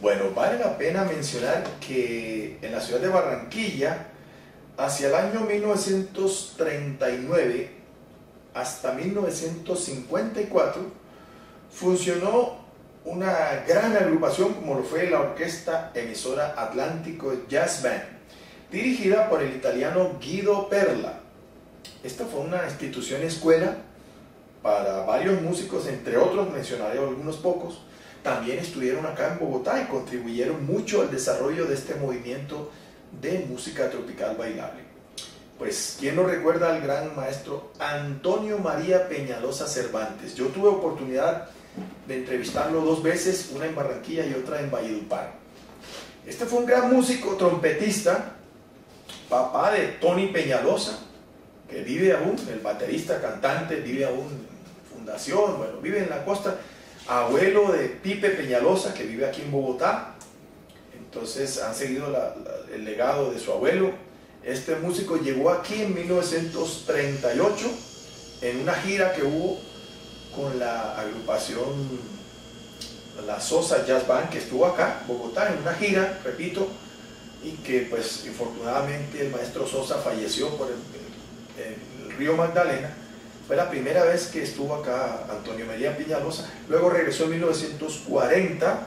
Bueno, vale la pena mencionar que en la ciudad de Barranquilla, hacia el año 1939 hasta 1954, funcionó una gran agrupación como lo fue la orquesta emisora Atlántico Jazz Band, dirigida por el italiano Guido Perla. Esta fue una institución escuela para varios músicos, entre otros mencionaré algunos pocos. También estuvieron acá en Bogotá y contribuyeron mucho al desarrollo de este movimiento de música tropical bailable. Pues, ¿quién no recuerda al gran maestro Antonio María Peñalosa Cervantes? Yo tuve oportunidad de entrevistarlo dos veces, una en Barranquilla y otra en Valledupar. Este fue un gran músico, trompetista, papá de Tony Peñalosa, que vive aún, el baterista, cantante, vive aún en Fundación, bueno, vive en la costa, abuelo de Pipe Peñalosa, que vive aquí en Bogotá. Entonces han seguido el legado de su abuelo. Este músico llegó aquí en 1938 en una gira que hubo con la agrupación La Sosa Jazz Band, que estuvo acá en Bogotá en una gira, repito, y que pues infortunadamente el maestro Sosa falleció por el río Magdalena. Fue la primera vez que estuvo acá Antonio María Peñalosa. Luego regresó en 1940.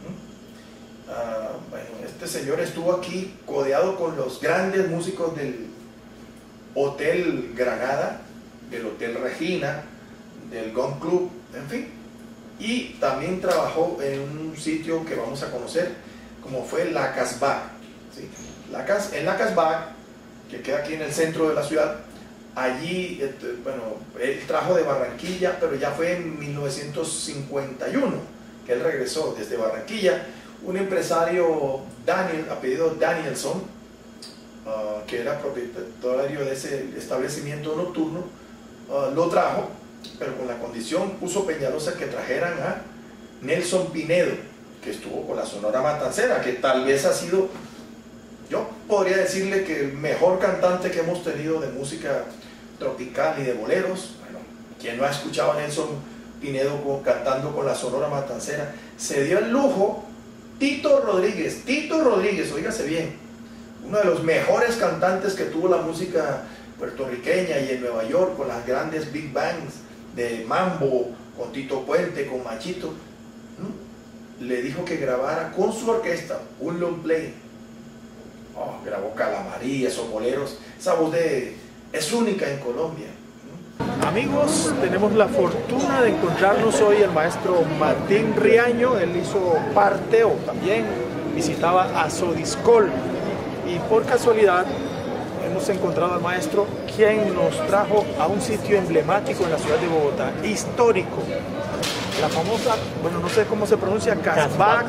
Bueno, este señor estuvo aquí codeado con los grandes músicos del Hotel Granada, del Hotel Regina, del Gun Club, en fin. Y también trabajó en un sitio que vamos a conocer, como fue La Casbah, ¿sí? En La Casbah, que queda aquí en el centro de la ciudad. Allí, bueno, él trajo de Barranquilla, pero ya fue en 1951 que él regresó desde Barranquilla. Un empresario, apellido Danielson, que era propietario de ese establecimiento nocturno, lo trajo, pero con la condición, puso Peñalosa, que trajeran a Nelson Pinedo, que estuvo con la Sonora Matancera, que tal vez ha sido, yo podría decirle que el mejor cantante que hemos tenido de música tropical y de boleros. Bueno, quien no ha escuchado a Nelson Pinedo cantando con la Sonora Matancera, se dio el lujo. Tito Rodríguez, oígase bien, uno de los mejores cantantes que tuvo la música puertorriqueña y en Nueva York, con las grandes big bands de mambo, con Tito Puente, con Machito, le dijo que grabara con su orquesta un long play. Grabó Calamarí, esos boleros, esa voz es única en Colombia. Amigos, tenemos la fortuna de encontrarnos hoy el maestro Martín Riaño. Él hizo parte o también visitaba a Sodiscol, y por casualidad hemos encontrado al maestro, quien nos trajo a un sitio emblemático en la ciudad de Bogotá, histórico, la famosa, bueno, no sé cómo se pronuncia, Casbah.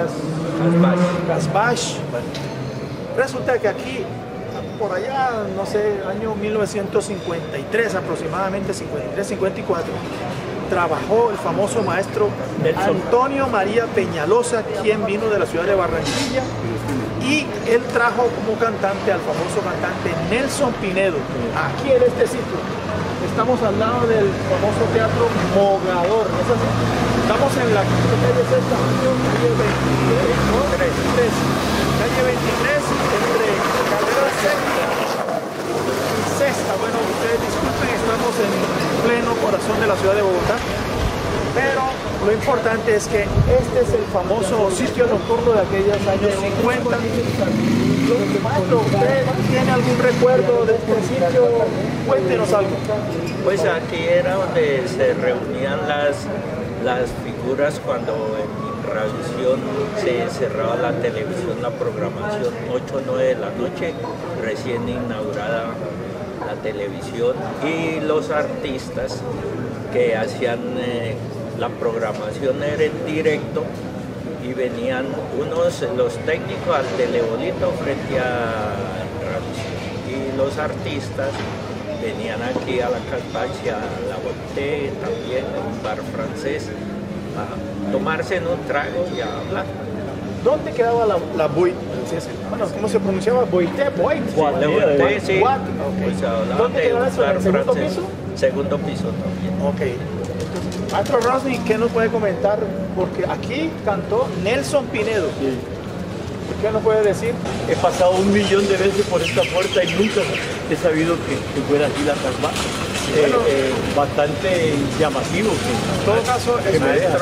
Resulta que aquí, por allá, no sé, año 1953 aproximadamente, 53-54, trabajó el famoso maestro Antonio María Peñalosa, quien vino de la ciudad de Barranquilla, y él trajo como cantante al famoso cantante Nelson Pinedo, aquí en este sitio. Estamos al lado del famoso teatro Mogador, ¿no es así? Estamos en la calle Sexta, calle 23, entre Carrera Sexta y Sexta. Bueno, ustedes disculpen, estamos en pleno corazón de la ciudad de Bogotá, pero lo importante es que este es el famoso sitio nocturno de aquellos años 50. Maestro, ¿usted tiene algún recuerdo de este sitio? Cuéntenos algo. Pues aquí era donde se reunían las figuras cuando en Radiovisión se cerraba la televisión, la programación 8 o 9 de la noche, recién inaugurada la televisión, y los artistas que hacían la programación era en directo, y venían los técnicos al telebolito frente a Radiovisión, y los artistas venían aquí a la Casbah, a la Voltaire, también en un bar francés, a tomarse en un trago y a hablar. ¿Dónde quedaba la Boite? Bueno, ¿cómo se pronunciaba? Boite, Boite, sí. Okay. Pues ¿Dónde quedaba eso? ¿En el segundo piso? Segundo piso también. Ok. Entonces, Maestro Rosny, ¿qué nos puede comentar? Porque aquí cantó Nelson Pinedo. Sí. ¿Qué nos puede decir? He pasado 1.000.000 de veces por esta puerta y nunca he sabido que fuera así la Casbah. Bueno, bastante llamativo. En todo caso, el Maestro,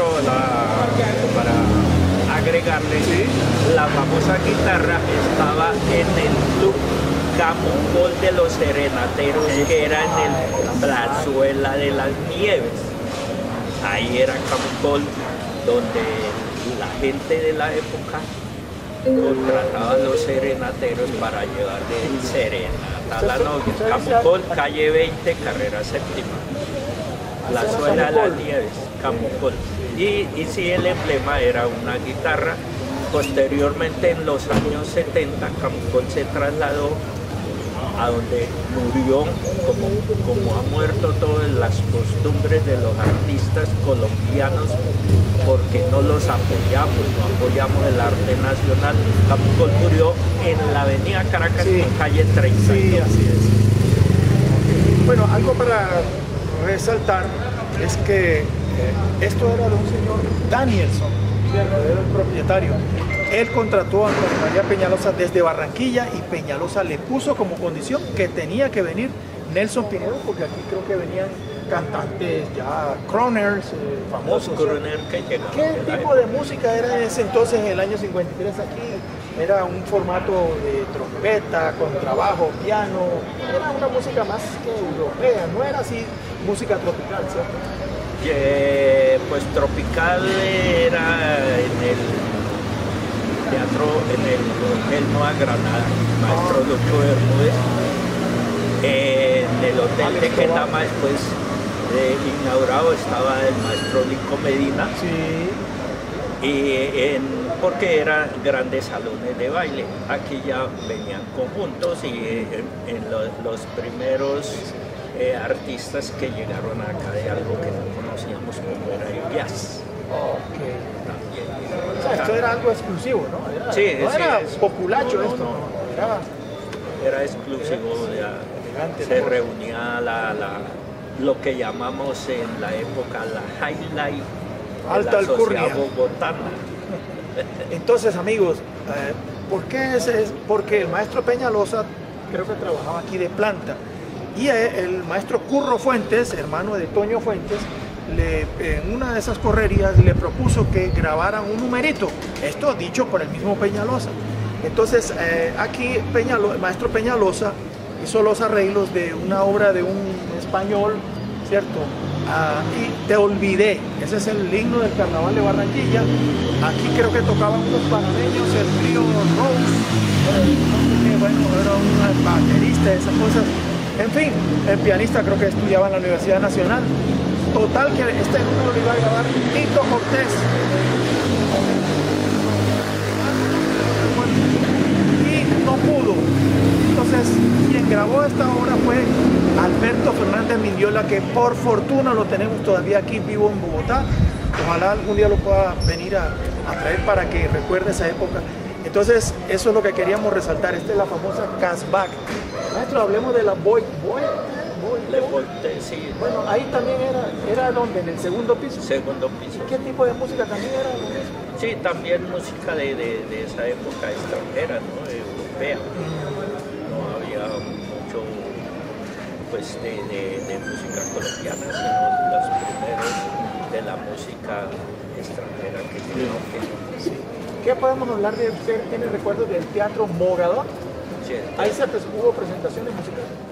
para agregarle, la famosa guitarra estaba en el club Camocol de los Serenateros, que era en el Plazuela de las Nieves. Ahí era Camocol, donde la gente de la época contrataba a los serenateros para llevarle serenata a la novia. Camocol, calle 20, carrera séptima. Plazuela de las Nieves, Camocol. Y sí, el emblema era una guitarra. Posteriormente, en los años 70, Camocol se trasladó a donde murió, como ha muerto todas las costumbres de los artistas colombianos, porque no los apoyamos, no apoyamos el arte nacional. Camocol murió en la avenida Caracas, en calle 30. Sí, así es. Bueno, algo para resaltar es que esto era de un señor Danielson, ¿cierto? Era el propietario. Él contrató a Antonio María Peñalosa desde Barranquilla y Peñalosa le puso como condición que tenía que venir Nelson Pinedo, porque aquí creo que venían cantantes ya crooners, famosos. Los crooners que llegaban. ¿Qué tipo de música era en ese entonces, en el año 53 aquí? Era un formato de trompeta, contrabajo, piano, era una música más que europea, no era así música tropical, ¿cierto? Pues tropical era en el teatro, en el Hotel Nueva Granada, Maestro Lucho Bermúdez, en el Hotel de Quetama, después inaugurado, estaba el Maestro Lico Medina. Sí. Y porque eran grandes salones de baile. Aquí ya venían conjuntos y en los primeros artistas que llegaron acá de algo que no conocíamos como era el jazz. Okay. O sea, esto era algo exclusivo, ¿no? Era, Sí, no sí, era es, populacho esto, no. Era exclusivo, elegante, se ¿no? reunía lo que llamamos en la época la highlight Alta de la alcurnia. sociedad bogotana. Entonces, amigos, ¿por qué es? Porque el maestro Peñalosa creo que trabajaba aquí de planta y el maestro Curro Fuentes, hermano de Toño Fuentes, en una de esas correrías le propuso que grabaran un numerito, esto dicho por el mismo Peñalosa. Entonces aquí el maestro Peñalosa hizo los arreglos de una obra de un español, ¿cierto? Y Te Olvidé, ese es el himno del Carnaval de Barranquilla. Aquí creo que tocaban unos panameños, el trío Rose, bueno, era un baterista, esas cosas. En fin, el pianista creo que estudiaba en la Universidad Nacional. Total que este número lo iba a grabar Tito Cortés. Y no pudo. Entonces, quien grabó esta obra fue Alberto Fernández Mindiola, que por fortuna lo tenemos todavía aquí vivo en Bogotá. Ojalá algún día lo pueda venir a traer para que recuerde esa época. Entonces, eso es lo que queríamos resaltar. Esta es la famosa Casbah. Maestro, hablemos de la Boy. Sí. Bueno, ahí también era donde, en el segundo piso. Segundo piso. ¿Qué tipo de música también era? Sí, también música de esa época extranjera, ¿no? Europea. No había mucho pues de música colombiana, sino los primeros de la música extranjera que creo que... Sí. ¿Qué podemos hablar de usted? ¿Tiene recuerdos del Teatro Mogador? Sí, Ahí hubo presentaciones musicales.